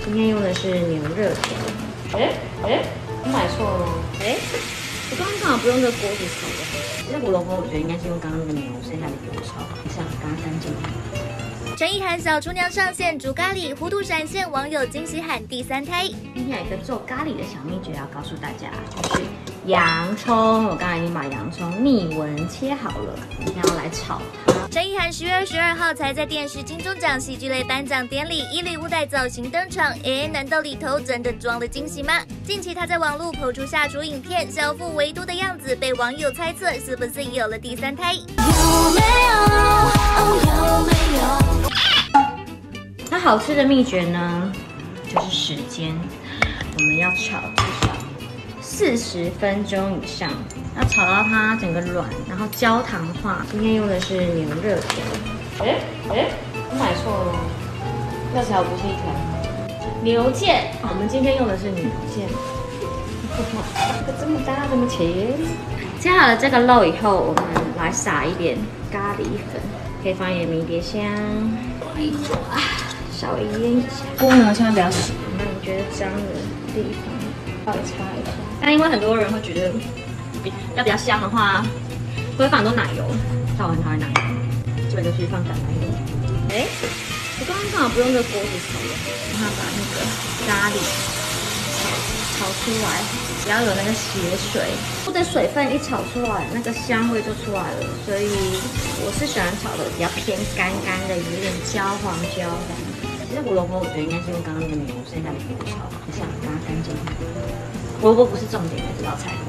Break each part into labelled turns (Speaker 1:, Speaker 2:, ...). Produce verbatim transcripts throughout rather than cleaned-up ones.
Speaker 1: 今天用的是牛热条。哎哎，我买错了吗？哎，我刚刚刚好不用这个锅子炒的。其实胡萝卜我觉得应该是用刚刚那个牛剩下的油炒，等一下把它干净。
Speaker 2: 陈意涵小厨娘上线煮咖喱，糊涂闪现，网友惊喜喊第三胎。
Speaker 1: 今天有一个做咖喱的小秘诀要告诉大家，就是洋葱。我刚才已经把洋葱逆纹切好了，今天要来炒它。
Speaker 2: 陈意涵十月二十二号才在电视金钟奖戏剧类颁奖典礼以礼物袋造型登场，诶，难道里头真的装了惊喜吗？近期她在网络抛出下厨影片，小腹微凸的样子，被网友猜测是不是有了第三胎？有没有？哦，有没有？
Speaker 1: 它好吃的秘诀呢，就是时间，我们要炒至少四十分钟以上，要炒到它整个软，然后焦糖化。今天用的是牛热条。哎哎，我买错了吗？那条不是一条牛腱，我们今天用的是牛腱。这个这么大，这么切。切好了这个肉以后，我们来撒一点咖喱粉，可以放一点迷迭香，做一做啊。 稍微腌一下，锅呢千万不要洗。那你觉得脏的地方稍微擦一下。但因为很多人会觉得要比较香的话，会放很多奶油，但我很讨厌奶油，基本就是放橄榄油。哎，我刚刚刚好不用这个锅子炒了，让它把那个咖喱炒炒出来，不要有那个血水，或者水分一炒出来，那个香味就出来了。所以我是喜欢炒的比较偏干干的，有点焦黄焦的。 其实胡萝卜，我觉得应该是用刚刚那个牛剩下的油炒，等一下把它干净。胡萝卜不是重点的这道菜会。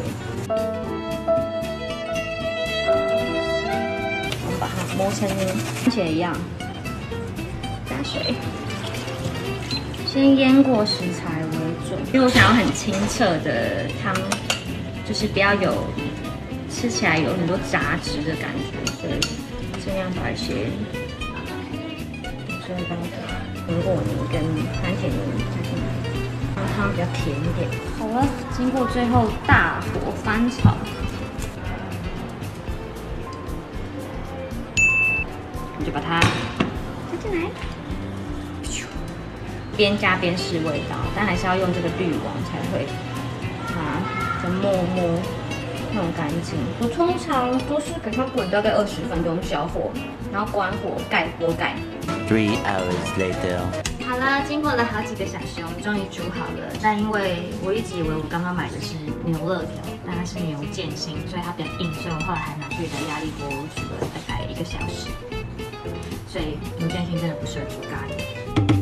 Speaker 1: 我们把它磨成番茄一样，加水，先腌过食材为准，因为我想要很清澈的汤，就是不要有吃起来有很多杂质的感觉，所以尽量把一些所以把苹果泥跟番茄泥加进来，让汤比较甜一点。好了，经过最后大火翻炒，你就把它加进来，边加边试味道，但还是要用这个滤网才会把它磨磨弄干净。我通常都是给它滚大概二十分钟小火，然后关火盖锅盖。
Speaker 3: Three hours later.
Speaker 1: 好了，经过了好几个小时，我们终于煮好了。但因为我一直以为我刚刚买的是牛肋条，但它是牛腱心，所以它比较硬，所以我后来还拿去在压力锅煮了大概一个小时。所以牛腱心真的不适合煮咖喱。